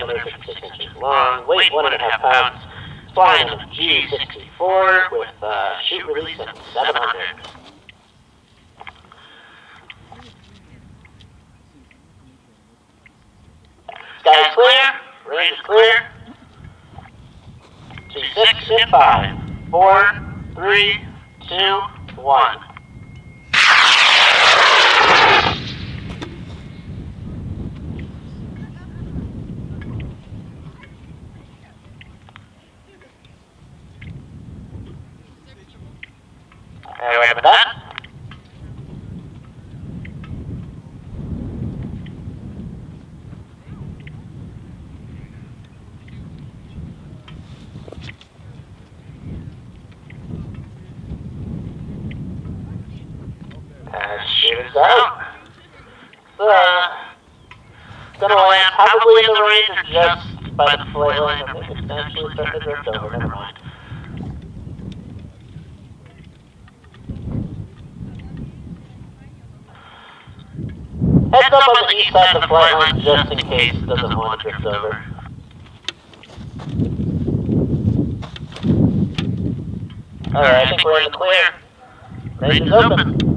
diameter 56 inches long, weight 1.5 pounds, flying on the G64 with chute release at 700. Sky is clear, range is clear. C6 in 5, 4, 3, 2, 1. There we have it done. Shoot us out. Gonna land probably in the range or just by the flight line. I think it's actually starting to drift over. Never mind. Heads up on the east side of the flight line just in case it doesn't want to drift over. Alright, I think we're in the clear. Range is open.